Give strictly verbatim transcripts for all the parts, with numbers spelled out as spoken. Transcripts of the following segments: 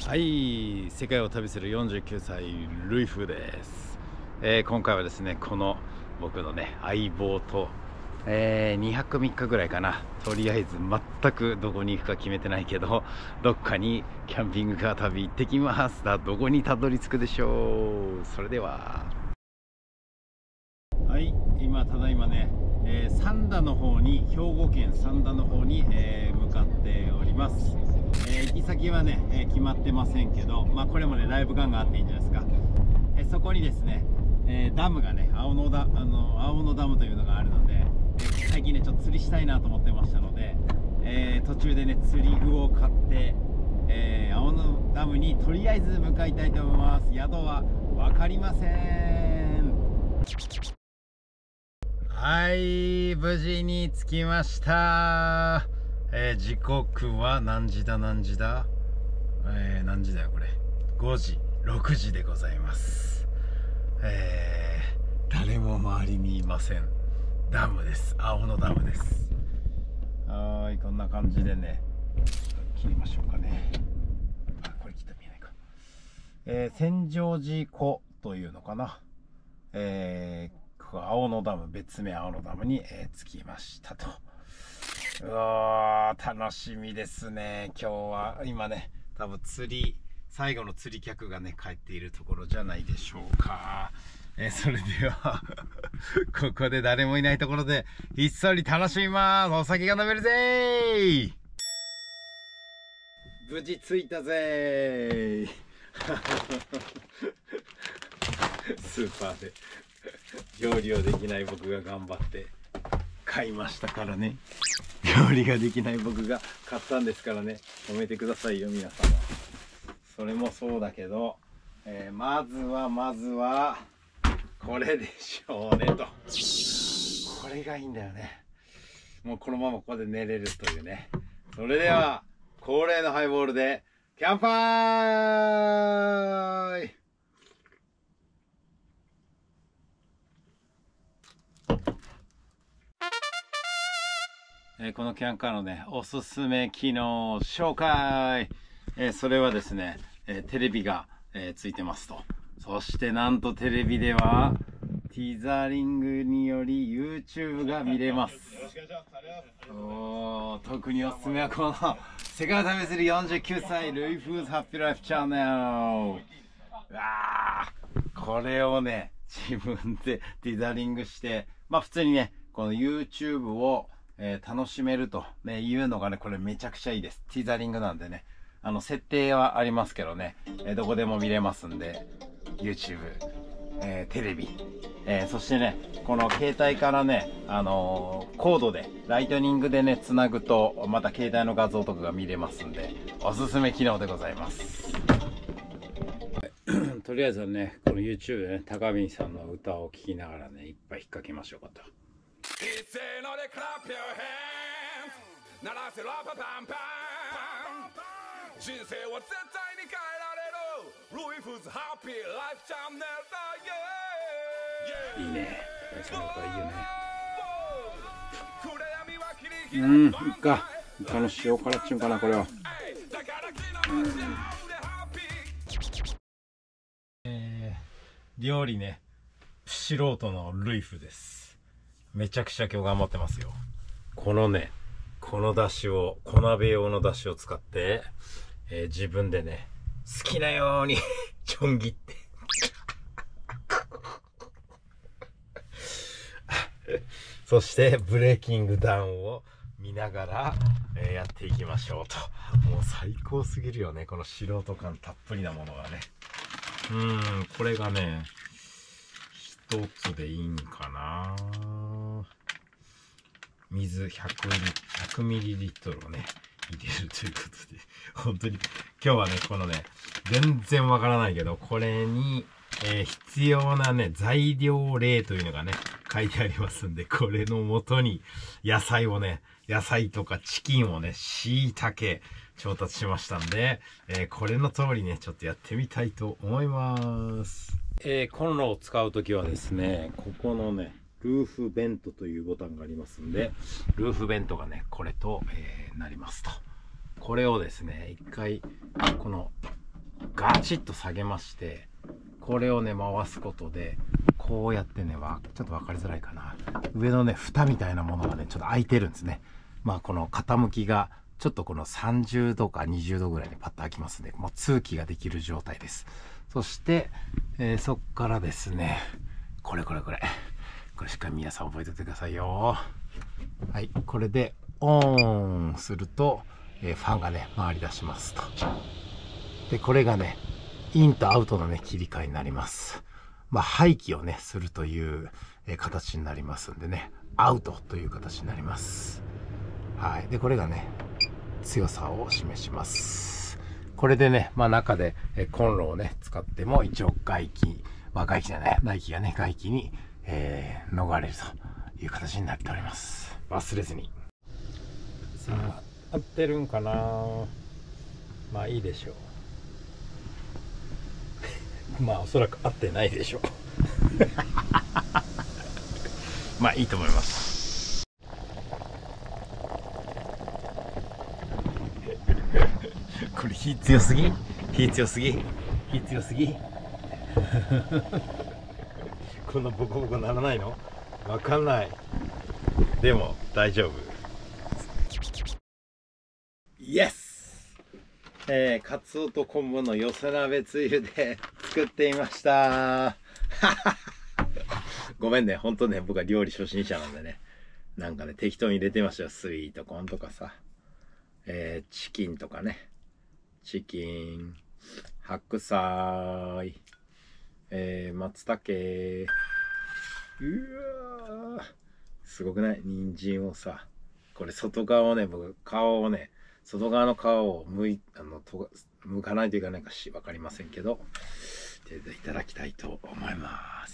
はい、世界を旅するよんじゅうきゅうさいルイフです、えー、今回はですねこの僕のね相棒と、えー、にはくみっかぐらいかな。とりあえず全くどこに行くか決めてないけどどっかにキャンピングカー旅行ってきます。だどこにたどり着くでしょう。それでははい、今ただいまね、えー、三田の方に兵庫県三田の方に、えー、向かっております。えー、行き先はね、えー、決まってませんけど、まあこれもねライブ感があっていいんじゃないですか。えー、そこにですね、えー、ダムがね青野ダあの青野ダムというのがあるので、えー、最近ねちょっと釣りしたいなと思ってましたので、えー、途中でね釣り具を買って、えー、青野ダムにとりあえず向かいたいと思います。宿は分かりません。はい、無事に着きました。えー、時刻は何時だ何時だ、えー、何時だよこれ、ごじろくじでございます。えー、誰も周りにいません。ダムです。青野ダムです。はーい、こんな感じでね切りましょうかね。あ、これ切ったら見えないか。えー、千畳寺湖というのかな。えー、青野ダム、別名青野ダムに、えー、着きましたと。うわー、楽しみですね。今日は今ね多分釣り最後の釣り客がね帰っているところじゃないでしょうか。えー、それではここで誰もいないところでひっそり楽しみます。お酒が飲めるぜー。無事着いたぜースーパーで料理をできない僕が頑張って買いましたからね。料理ができない僕が買ったんですからね、褒めてくださいよ皆様。それもそうだけど、えー、まずはまずはこれでしょうねと。これがいいんだよね。もうこのままここで寝れるというね。それでは恒例のハイボールで乾杯。えー、このキャンカーのねおすすめ機能紹介、えー、それはですね、えー、テレビが、えー、ついてますと。そしてなんとテレビではティザリングにより YouTube が見れます。おー、特におすすめはこの世界を旅するよんじゅうきゅうさいルイフーズハッピーライフチャンネル。うわー、これをね自分でティザリングして、まあ普通にねこの YouTube をえー、楽しめると、ね、いうのがねこれめちゃくちゃいいです。ティザリングなんでね、あの設定はありますけどね、えー、どこでも見れますんで YouTube、えー、テレビ、えー、そしてねこの携帯からね、あのー、コードでライトニングでねつなぐとまた携帯の画像とかが見れますんでおすすめ機能でございます。とりあえずはねこの YouTube でね高見さんの歌を聴きながらねいっぱい引っ掛けましょうかと。一斉のでクラップ your hands 鳴らせラパパンパン、人生は絶対に変えられるルイフーズハッピーライフチャンネルだ。いいね、大好きなこといいよね。うん、いっか他の塩辛っちゅうんかなこれは。えー、料理ね素人のルイフです。めちゃくちゃ今日頑張ってますよ。このねこのだしを小鍋用のだしを使って、えー、自分でね好きなようにちょん切ってそしてブレーキングダウンを見ながら、えー、やっていきましょうと。もう最高すぎるよねこの素人感たっぷりなものがね。うーん、これがね一つでいいんかな。水ひゃくミリリットルをね入れるということで、本当に今日はねこのね全然わからないけどこれに、えー、必要なね材料例というのがね書いてありますんで、これの元に野菜をね野菜とかチキンをね椎茸調達しましたんで、えー、これの通りねちょっとやってみたいと思います。えー、コンロを使うときはですねここのねルーフベントというボタンがありますんで、ルーフベントがねこれと、えー、なりますと。これをですね一回このガチッと下げまして、これをね回すことでこうやってね、わちょっと分かりづらいかな、上のね蓋みたいなものがねちょっと開いてるんですね。まあこの傾きがちょっとこのさんじゅうどかにじゅうどぐらいにパッと開きますんで、もう通気ができる状態です。そして、えー、そっからですね、これこれこれこれしっかり皆さん覚えておいてくださいよ。はい、これでオンすると、えー、ファンがね回り出しますと。でこれがねインとアウトのね切り替えになります。まあ排気をねするという、えー、形になりますんでね、アウトという形になります。はい、でこれがね強さを示します。これでね、まあ中で、えー、コンロをね使っても一応外気、まあ外気じゃない、内気がね外気に、えー、逃れるという形になっております。忘れずに。さあ合ってるんかな。まあいいでしょう。まあおそらく合ってないでしょう。まあいいと思います。これ火強すぎ、火強すぎ、火強すぎ。こんなボコボコならないの？わかんない。でも大丈夫。イエス、えー、カツオと昆布の寄せ鍋つゆで作っていました。ごめんね、ほんとね、僕は料理初心者なんでね、なんかね、適当に入れてましたよ。スイートコーンとかさ、えー、チキンとかね、チキン、白菜、えー、松茸、うわー、すごくない？人参をさ、これ外側をね、僕、皮をね、外側の皮をむい、あの、と剥かないというかなんかし、わかりませんけど、いただきたいと思います。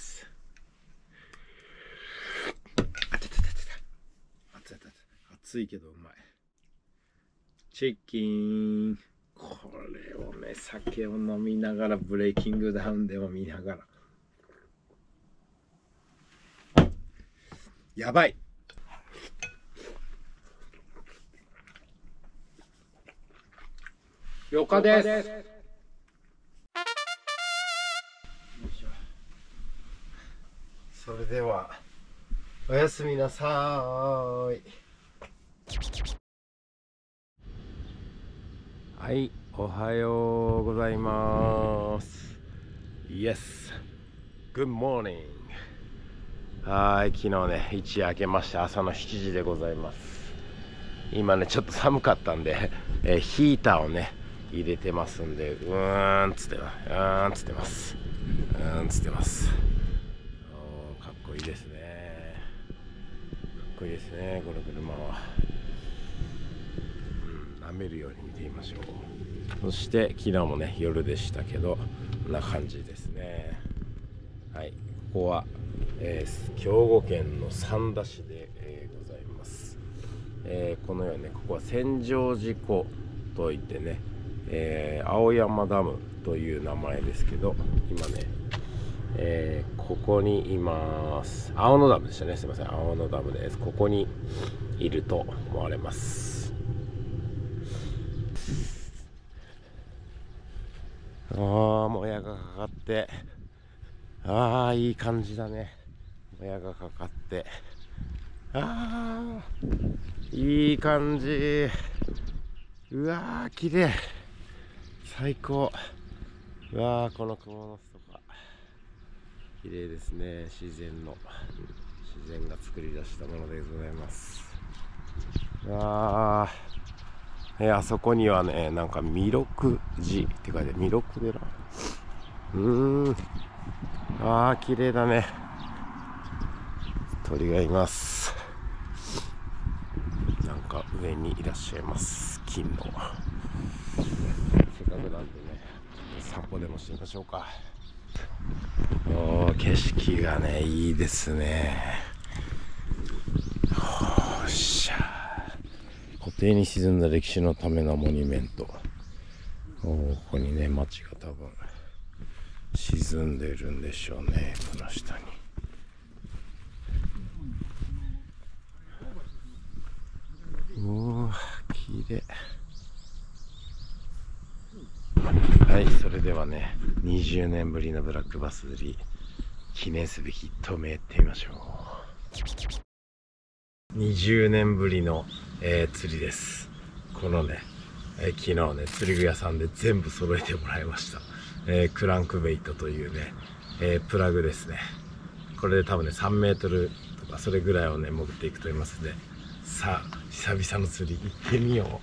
あててててて。熱い熱い熱いけどうまい。チキン。これをね、酒を飲みながら、ブレイキングダウンでも見ながら。やばい。了解です。それではおやすみなさーい。はい、おはようございます。 Yes, Good morning。 はい、昨日ね一夜明けまして朝のしちじでございます。今ねちょっと寒かったんで、えー、ヒーターをね入れてますんで、うーんつってます、うーんつってます、うーんつってます。おー、かっこいいですね、かっこいいですね、この車は。うん、舐めるように見てみましょう。そして昨日もね夜でしたけどこんな感じですね。はい、ここは、えー、兵庫県の三田市で、えー、ございます。えー、このようにね、ここは千畳寺湖といってね、えー、青山ダムという名前ですけど、今ね、えー、ここにいます。青野ダムでしたね、すいません、青野ダムです。ここにいると思われます。あー、もやがかかって、あー、いい感じだね。もやがかかって、あー、いい感じ。うわー、綺麗、最高。うわー、この雲の巣とか綺麗ですね。自然の自然が作り出したものでございます。うわー、えあそこにはね、なんか弥勒寺って書いて、弥勒寺、うーん、あー、綺麗だね。鳥がいます。なんか上にいらっしゃいます、金の。せっかくなんでね、散歩でもしてみましょうか。おー、景色がねいいですね。おっしゃ、湖底に沈んだ歴史のためのモニュメント。おー、ここにね町が多分沈んでるんでしょうね、この下に。うわー、綺麗。 はい、それではね、にじゅうねんぶりのブラックバス釣り、記念すべきいっとうめいってみましょう。にじゅうねんぶりの、えー、釣りです。このね、えー、昨日ね、釣り具屋さんで全部揃えてもらいました。えー、クランクベイトというね、えー、プラグですね。これで多分ね、さんメートルとかそれぐらいをね、潜っていくと思いますので、さあ、久々の釣り行ってみよう。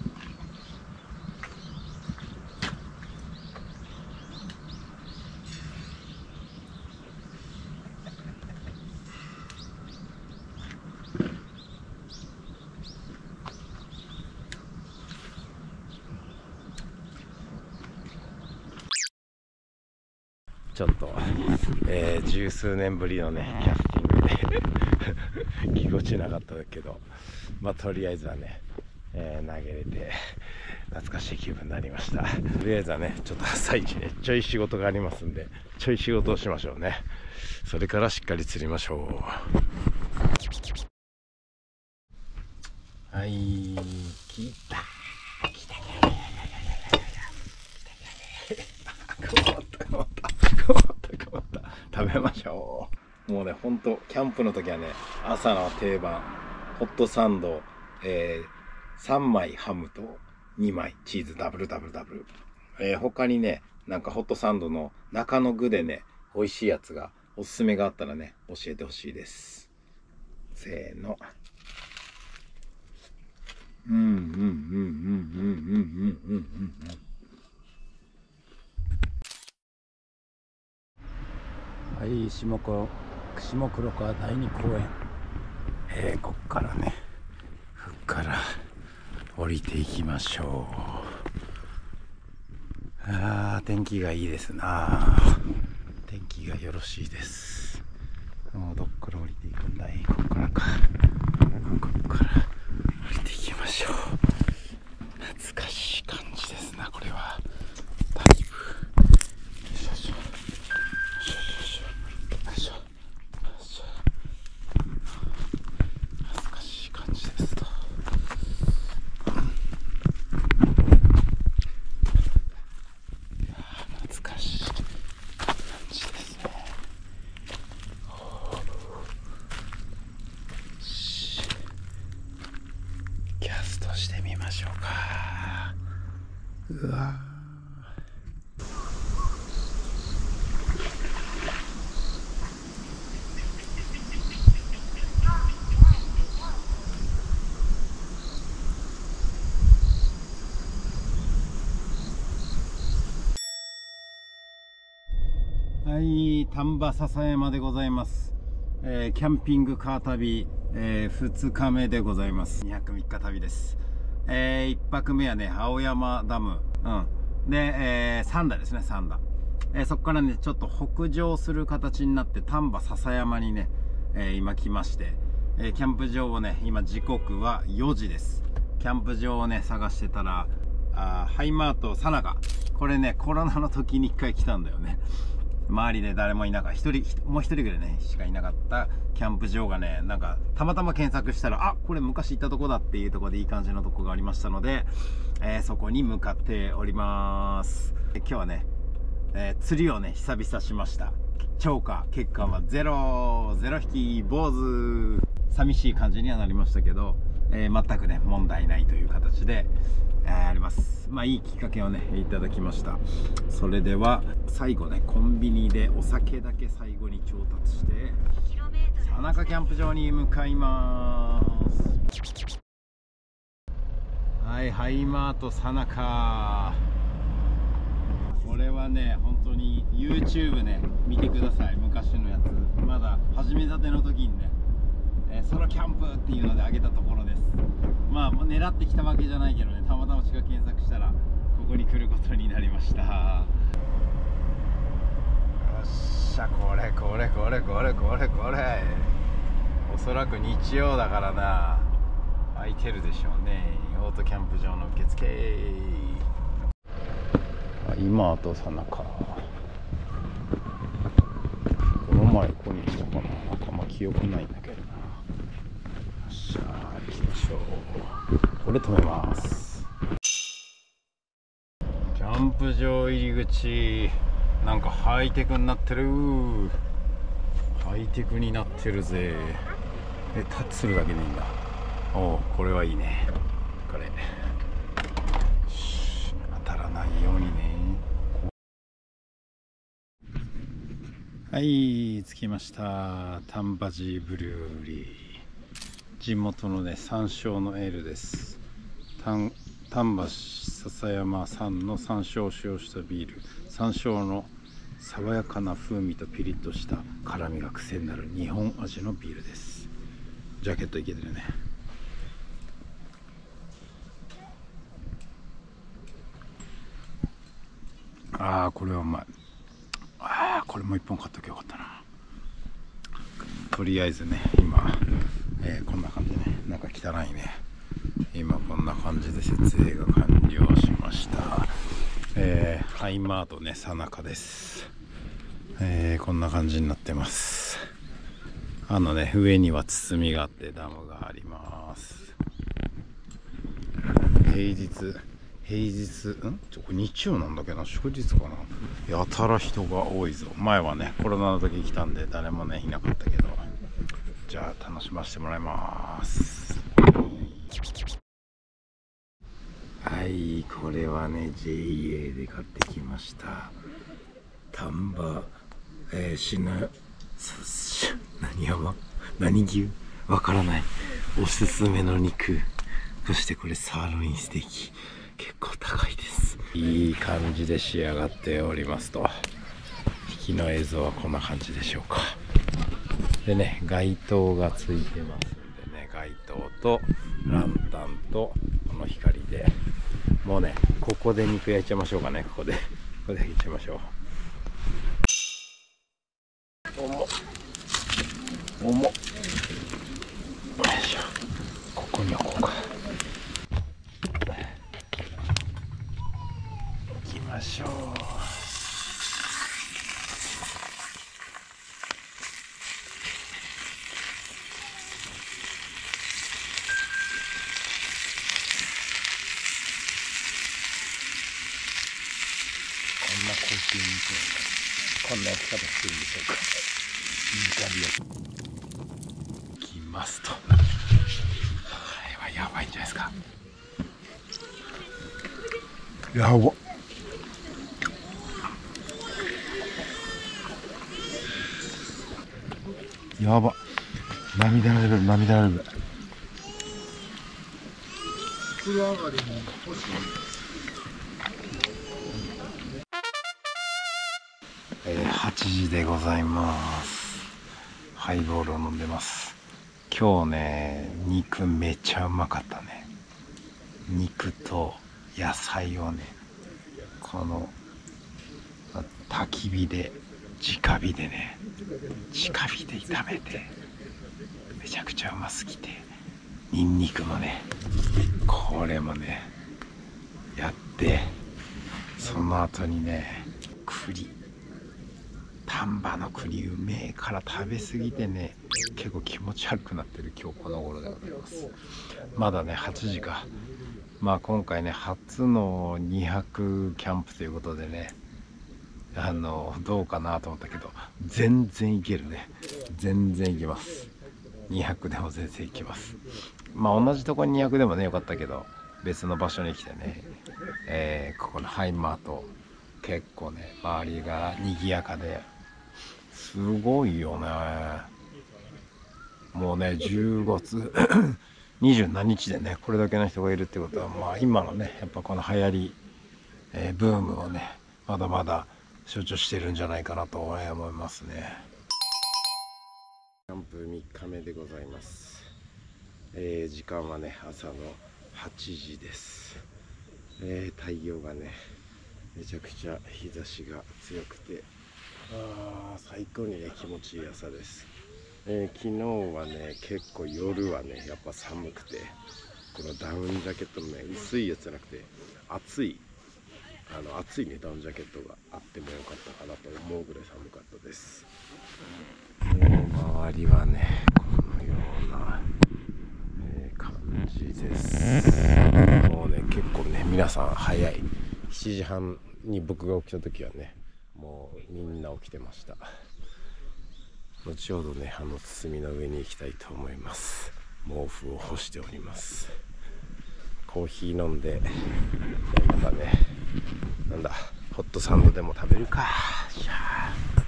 ちょっと、えー、十数年ぶりのねキャスティングでぎこちなかったけど、まあとりあえずはね、えー、投げれて懐かしい気分になりました。とりあえずはね、ちょっと朝一ねちょい仕事がありますんで、ちょい仕事をしましょうね。それからしっかり釣りましょう。はい、来た来た食べましょう。もうね、ほんとキャンプの時はね、朝の定番ホットサンド、えー、さんまいハムとにまいチーズダブルダブルダブル、えー、他にね、なんかホットサンドの中の具でね美味しいやつがおすすめがあったらね教えてほしいです。せーの。うんうんうんうんうんうんうんうんうん。はい、下黒下黒川第二公園、えー、こっからね、こっから降りていきましょう。あー、天気がいいですな。天気がよろしいです。もうどっから降りていくんだい。こっからか。こっから降りていきましょう。懐かしい感じですな、これは。だいぶ。キャストしてみましょうか。うわはい、丹波篠山でございます。えー、キャンピングカー旅、えー、ふつかめでございます。にはくみっか旅です。えー、いっぱくめはね、青山ダム、うん、で、えー、三田ですね、三田、えー、そこからねちょっと北上する形になって丹波篠山にね、えー、今来まして、えー、キャンプ場をね、今時刻はよじです。キャンプ場をね探してたら、あハイマートさなか、これねコロナの時にいっかい来たんだよね。周りで誰もいなかった、一人もう一人ぐらいねしかいなかったキャンプ場がね、なんかたまたま検索したら、あ、これ昔行ったとこだっていうところでいい感じのとこがありましたので、えー、そこに向かっております。今日はね、えー、釣りをね久々しました。超過結果はゼロゼロ匹坊主、寂しい感じにはなりましたけど、えー、全くね問題ないという形で、えー、あります。まあいいきっかけをねいただきました。それでは最後ね、コンビニでお酒だけ最後に調達して佐中キャンプ場に向かいます。はい、ハイマート佐中、これはね本当に YouTube ね見てください。昔のやつ、まだ始めたての時にね、えー、ソロキャンプっていうので上げたところです。まあ狙ってきたわけじゃないけどね、たまたま近く検索したらここに来ることになりました。よっしゃ、これこれこれこれこれこれ、おそらく日曜だからな、空いてるでしょうね。オートキャンプ場の受付、今あとさなか、この前ここに来たかな、あんま記憶ないんだけどな。よっしゃー、行きましょう。これ止めます。キャンプ場入り口、なんかハイテクになってる。ハイテクになってるぜ。え、タッチするだけでいいんだ。おお、これはいいね。これ当たらないようにね。はい、着きました。丹波寺ブリューリー。地元のね、山椒のエールです。丹波篠山産の山椒を使用したビール。山椒の爽やかな風味とピリッとした辛みが癖になる日本味のビールです。ジャケットいけてるね。ああ、これはうまい。ああ、これもう一本買っときゃよかったな。とりあえずね、今、えー、こんな感じね。なんか汚いね。今こんな感じで設営が完了しました。えー、ハイマートね、さなかです。えー、こんな感じになってます。あのね、上には包みがあってダムがあります。平日平日んちょこれ日曜なんだけどな、祝日かな。やたら人が多いぞ。前はねコロナの時来たんで誰もねいなかったけど、じゃあ楽しませてもらいます。はい、これはね ジェイエー で買ってきました。丹波えー、しな何山何牛わからないおすすめの肉。そしてこれサーロインステーキ、結構高いです。いい感じで仕上がっておりますと。引きの映像はこんな感じでしょうか。でね、街灯がついてますんでね、街灯とランタンとこの光でもうね、ここで肉焼いちゃいましょうかね。ここでここで焼いちゃいましょう。重っ重っ、よいしょ、ここに置こうか。行きましょう。こんな高級肉をね、こんな焼き方してるんでしょうか。いきますと、これはやばいんじゃないですか。やばっ、やばっ、涙レベル、涙レベル。風呂上がりに欲しい。えー、はちじでございます。ハイボールを飲んでます。今日ね、肉めちゃうまかったね。肉と野菜をね、この焚き火で直火でね、直火で炒めてめちゃくちゃうますぎて、ニンニクもね、これもねやって、その後にね栗、丹波の栗うめえから食べ過ぎてね、結構気持ち悪くなってる今日この頃でございます。まだねはちじか。まあ今回ね初のにはくキャンプということでね、あのどうかなと思ったけど全然いけるね。全然いけます。にはくでも全然いけます。まあ同じとこににはくでもねよかったけど、別の場所に来てね、えー、ここのハイマート結構ね周りが賑やかですごいよね。もうねじゅうがつにじゅうなんにちでねこれだけの人がいるってことは、まあ今のねやっぱこの流行り、えー、ブームをねまだまだ象徴してるんじゃないかなと思いますね。キャンプみっかめでございます。えー、時間はね朝のはちじです。えー、太陽がねめちゃくちゃ日差しが強くて、あー最高にね気持ちいい朝です。えー、昨日はね結構夜はねやっぱ寒くて、このダウンジャケットのね薄いやつじゃなくて厚いあの厚いねダウンジャケットがあってもよかったかなと思うぐらい寒かったです。周りはねこのような、えー、感じです。もうね結構ね皆さん早いしちじはんに僕が起きた時はね、もうみんな起きてました。後ほどね、あの包みの上に行きたいと思います。毛布を干しております。コーヒー飲んで、またね、なんだホットサンドでも食べるか。しゃ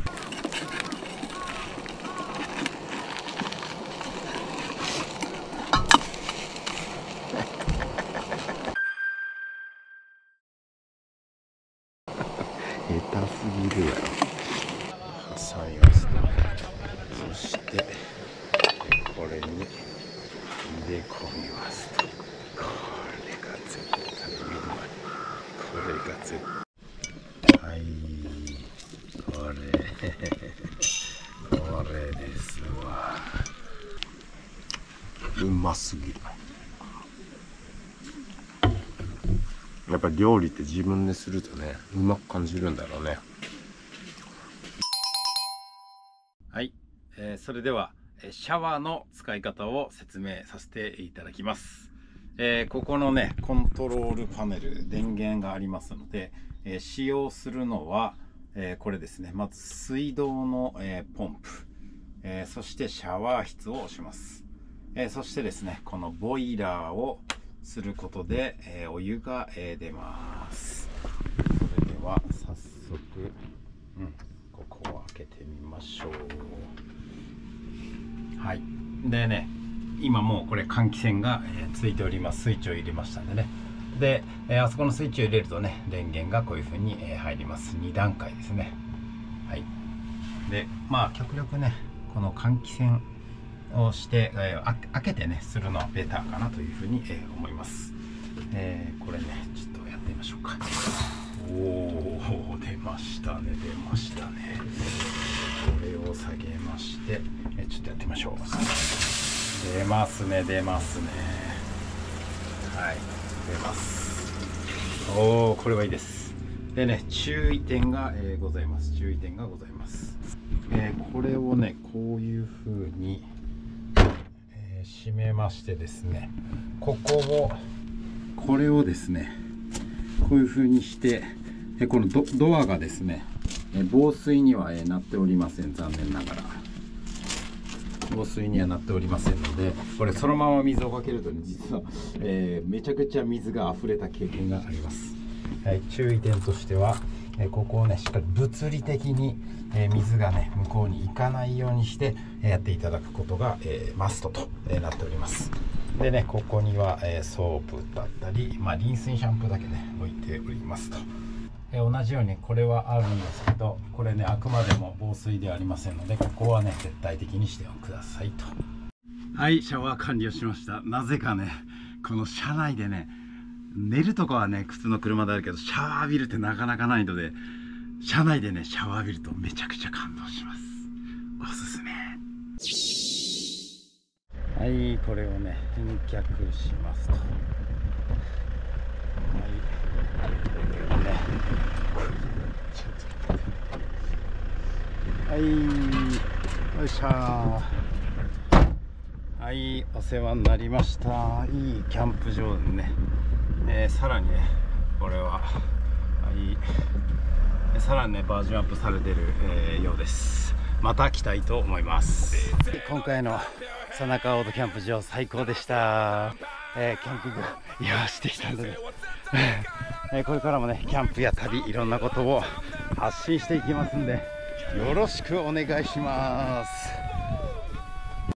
下手すぎるやろ。挟みますと、そしてこれに入れ込みますと、これが絶対うまい。これが絶対、はい、これこれですわ。うますぎる。やっぱり料理って自分でするとね、うまく感じるんだろうね。 はい、えー、それではシャワーの使い方を説明させていただきます。えー、ここのねコントロールパネル、電源がありますので、えー、使用するのは、えー、これですね。まず水道の、えー、ポンプ、えー、そしてシャワー室を押します。えー、そしてですね、このボイラーをすることで、えー、お湯が、えー、出ます。それでは早速、うん、ここを開けてみましょう。はい。でね、今もうこれ換気扇が、えー、ついております。スイッチを入れましたんでね。で、えー、あそこのスイッチを入れるとね、電源がこういう風に、えー、入ります。に段階ですね。はい。で、まあ極力ね、この換気扇をして、えー、開けてねするのはベターかなというふうに、えー、思います。えー、これねちょっとやってみましょうか。おお、出ましたね、出ましたね。これを下げまして、えー、ちょっとやってみましょう。出ますね、出ますね。はい、出ます。おお、これはいいです。でね、注意点が、えー、ございます。注意点がございます。えー、これをねこういうふうに閉めましてですね、ここをこれをですねこういう風にして、この ド, ドアがですね防水にはなっておりません。残念ながら防水にはなっておりませんので、これそのまま水をかけるとね、実は、えー、めちゃくちゃ水が溢れた経験があります。はい、注意点としては、えー、ここをねしっかり物理的に、えー、水がね向こうに行かないようにして、えー、やっていただくことが、えー、マストと、えー、なっております。でね、ここには、えー、ソープだったり、まあ、リンスにシャンプーだけね置いておりますと。えー、同じようにこれはあるんですけど、これねあくまでも防水ではありませんので、ここはね絶対的にしてくださいと。はい、シャワー完了しました。なぜかねこの車内でね、寝るとかはね普通の車であるけど、シャワー浴びるってなかなかないので、車内でねシャワー浴びるとめちゃくちゃ感動します。おすすめ。はい、これをね返却しますと。はい、ね、ちょっとはい、よいしょー。はい、お世話になりました。いいキャンプ場でね、えー、さらにねこれは、はい、さらにねバージョンアップされてる、えー、ようです。また来たいと思います。今回の佐中オートキャンプ場最高でした。えー、キャンピングやしてきたので、えー、これからもねキャンプや旅いろんなことを発信していきますんで、よろしくお願いします。